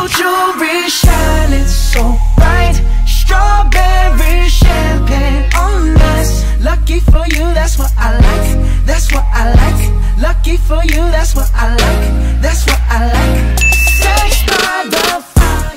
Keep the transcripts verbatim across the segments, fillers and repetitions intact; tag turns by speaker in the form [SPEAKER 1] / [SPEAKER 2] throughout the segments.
[SPEAKER 1] gold jewelry shining so bright, strawberry champagne on us. Lucky for you, that's what I like, that's what I like. Lucky for you, that's what I like, that's what I like. Sex by the fire.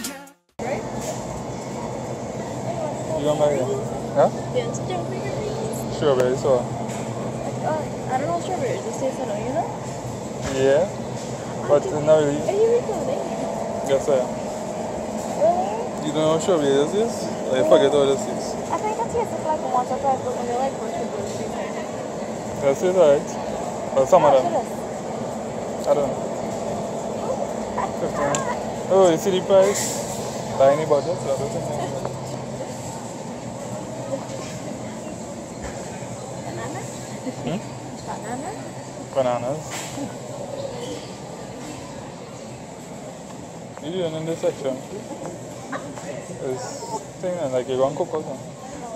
[SPEAKER 2] You gonna buy it? Huh?
[SPEAKER 3] Yeah, strawberries.
[SPEAKER 2] Strawberries, so.
[SPEAKER 3] Uh, I don't know strawberries. It tastes like, you know?
[SPEAKER 2] Yeah. But not really.
[SPEAKER 3] Are you recording?
[SPEAKER 2] Yes, I am.
[SPEAKER 3] Really?
[SPEAKER 2] You don't know what strawberries is? Or you forget what this is?
[SPEAKER 3] I think I tasted like once or twice, but when they like grocery grocery.
[SPEAKER 2] That's it, right? Or some of them? I don't know. fifteen. Oh, you see the price? Tiny budget, so I don't think so. Hmm?
[SPEAKER 3] Banana?
[SPEAKER 2] Bananas. You doing in this section? This thing like you're going to cook or something?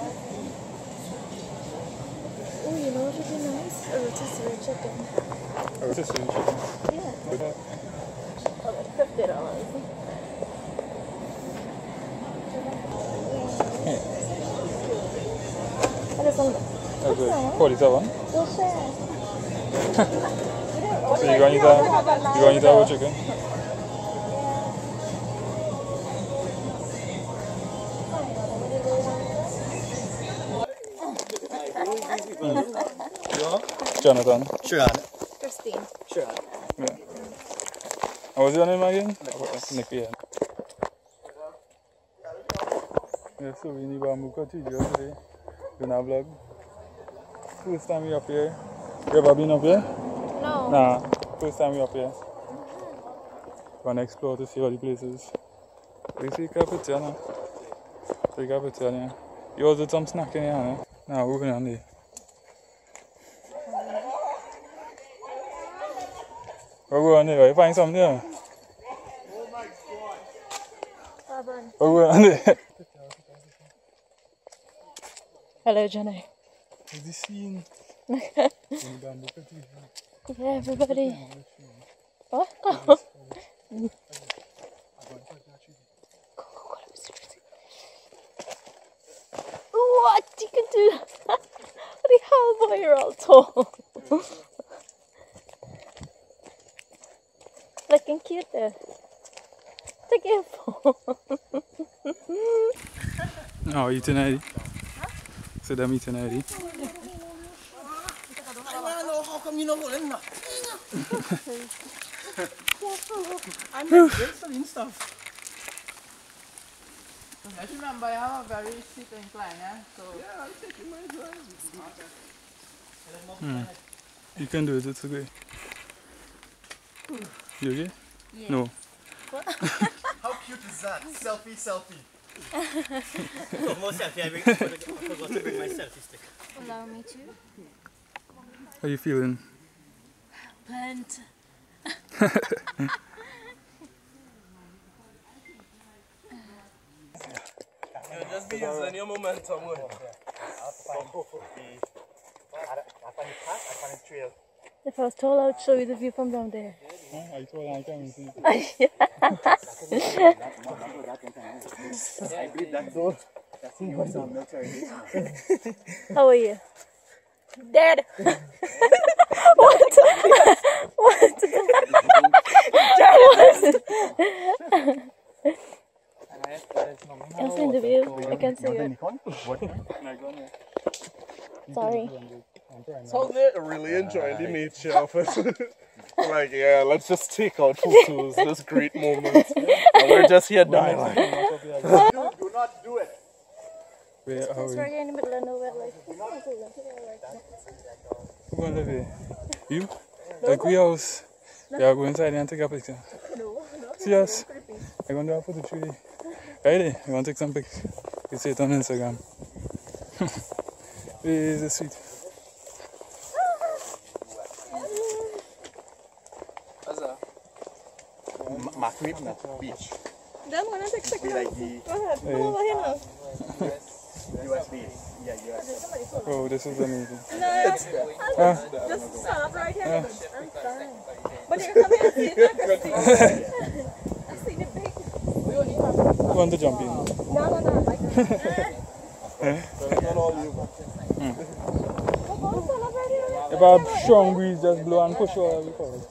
[SPEAKER 3] Oh, you know what would be nice? A rotisserie chicken.
[SPEAKER 2] A rotisserie chicken?
[SPEAKER 3] Yeah.
[SPEAKER 2] Okay.
[SPEAKER 3] Oh, that's fifty dollars. What is on
[SPEAKER 2] That's it. forty-seven.
[SPEAKER 3] We'll share.
[SPEAKER 2] So you're going to eat that? You're going to eat that with chicken? Jonathan.
[SPEAKER 4] Sure.
[SPEAKER 3] Christine.
[SPEAKER 4] Sure.
[SPEAKER 2] Yeah. And what's your name again? Nikki. Yeah, yeah so we need Bambuka T V today. Doing our vlog. First time we up here. You ever been up here?
[SPEAKER 3] No.
[SPEAKER 2] Nah. First time we up here. Gonna explore to see all the places. We see Capitania now. See Capitania. You also did some snack in here, eh? Nah, we're going on there. We're going there. You find something there? We're going on there.
[SPEAKER 3] Hello, Jenny.
[SPEAKER 2] Is the scene?
[SPEAKER 3] Yeah, everybody. What? What? You can do that? What the hell, boy? You're all tall. Looking cute there. Take your phone.
[SPEAKER 2] Oh, eating already? Huh? So them eating already?
[SPEAKER 4] I want to know how come you know what I'm not. I'm not and stuff. Just remember, I have a very steep incline, yeah? So yeah, I'm taking my drive.
[SPEAKER 2] Hmm. You can do it, it's okay. You okay?
[SPEAKER 3] Yeah.
[SPEAKER 2] No.
[SPEAKER 3] What?
[SPEAKER 4] How cute is that? Selfie, selfie.
[SPEAKER 5] No more selfie, I forgot to bring my selfie stick.
[SPEAKER 3] Allow me to.
[SPEAKER 2] How you feeling?
[SPEAKER 3] Plant.
[SPEAKER 4] Just be using your momentum.
[SPEAKER 3] If I was told, I would show you the view from down there.
[SPEAKER 2] Huh? I told you I can't see.
[SPEAKER 4] I believe that though.
[SPEAKER 3] How are you? Dead. What? What? I'll send the view. I can see it. Sorry.
[SPEAKER 6] So they're really enjoying the nature of it. Like, yeah, let's just take out photos, this great moment. And we're just here dying.
[SPEAKER 4] Do not do it.
[SPEAKER 2] Where are
[SPEAKER 3] It's
[SPEAKER 2] we?
[SPEAKER 3] right here in the middle of nowhere. Like,
[SPEAKER 2] Who gonna live here? You? Like we house. Yeah, go inside and take a picture.
[SPEAKER 3] no, no.
[SPEAKER 2] See us? I'm gonna do a photo shoot. Ready? You wanna take some pics? You see it on Instagram. This is sweet.
[SPEAKER 4] Macquarie Beach.
[SPEAKER 3] Then when I take
[SPEAKER 4] Be
[SPEAKER 3] pictures,
[SPEAKER 4] like the
[SPEAKER 3] go ahead. Come over here now.
[SPEAKER 4] U S B. Yeah, U S B.
[SPEAKER 2] Oh, this is amazing.
[SPEAKER 3] No,
[SPEAKER 2] Huh?
[SPEAKER 3] just stand up right here. I'm fine. But you come here and see it, Christine. I see the big.
[SPEAKER 2] Want to jump in?
[SPEAKER 3] No, no, no. Like,
[SPEAKER 6] Not all you.
[SPEAKER 2] If a strong breeze just blow and push over, we fall.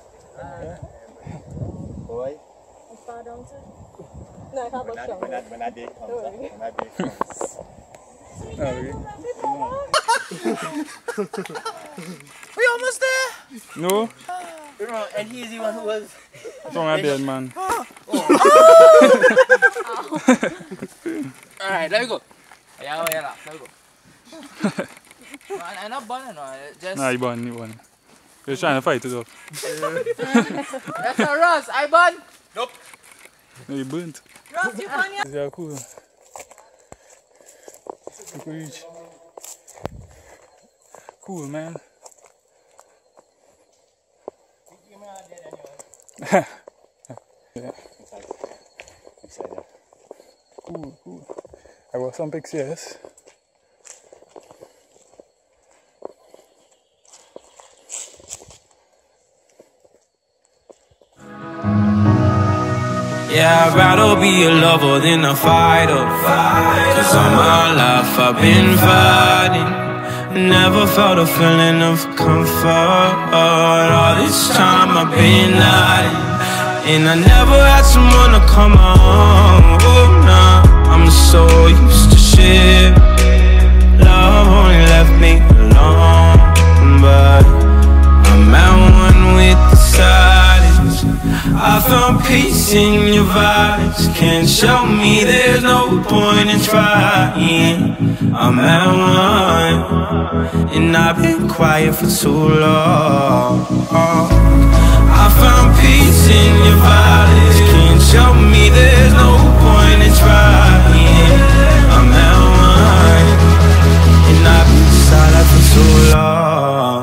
[SPEAKER 5] Boy.
[SPEAKER 3] far down to? No, I can't go strong.
[SPEAKER 5] When I, when I day comes, when I day comes.
[SPEAKER 1] We almost there.
[SPEAKER 2] No?
[SPEAKER 5] And he's the one who was.
[SPEAKER 2] Strong a dead man.
[SPEAKER 1] Alright, let me go. Yeah, yeah, let me go. No, I'm not burning, no. Just...
[SPEAKER 2] Nah, you burn, you burn. You're trying to fight it up.
[SPEAKER 1] That's not Ross, I burn.
[SPEAKER 5] Nope.
[SPEAKER 2] No, you burnt.
[SPEAKER 3] Ross, you burn your...
[SPEAKER 2] Yeah, cool. You can reach. Cool, man. Yeah. Cool, cool. I got some pictures.
[SPEAKER 7] Yeah, I'd rather be a lover than a fighter. Cause all my life I've been fighting. Never felt a feeling of comfort. All this time I've been hiding. And I never had someone to come on. Oh, nah, I'm so used to shit. Love only left me alone. But I'm at one with the silence. I found peace in your vibes. Can't show me there's no point in trying. I'm at one, and I've been quiet for too long. I found peace in your vibes. Can't show me there's no point in trying. I'm at one, and I've been silent for too long.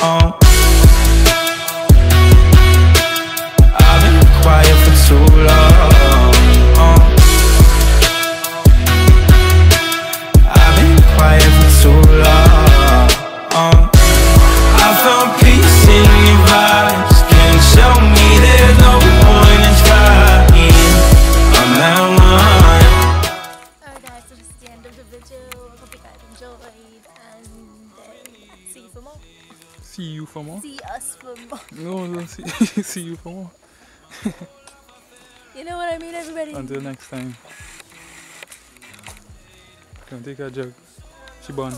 [SPEAKER 7] I've been quiet for too long. I've been quiet for too long. I found peace in your vibes. Can't show me there's no point in trying. I'm at one.
[SPEAKER 3] Alright guys, so this is the end of the video. I hope you guys enjoyed, and uh, see you for more.
[SPEAKER 2] See you for more?
[SPEAKER 3] See us for more.
[SPEAKER 2] No, don't see, see you for more.
[SPEAKER 3] You know what I mean, everybody?
[SPEAKER 2] Until next time. Come take a jug. She born.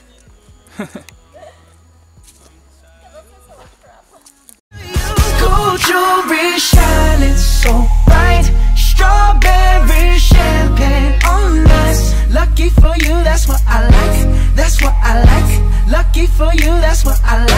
[SPEAKER 1] Gold jewelry shining so bright, strawberry champagne on us. Lucky for you, that's what I like. That's what I like. Lucky for you, that's what I like.